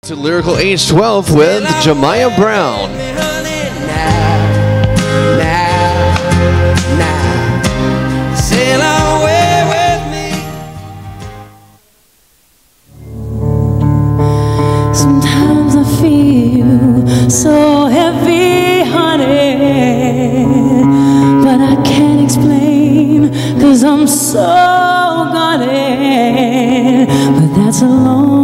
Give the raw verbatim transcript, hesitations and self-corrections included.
To Lyrical Age twelve with Jemiah Brown. Sometimes I feel so heavy, honey, but I can't explain, 'cause I'm so gone, but that's a long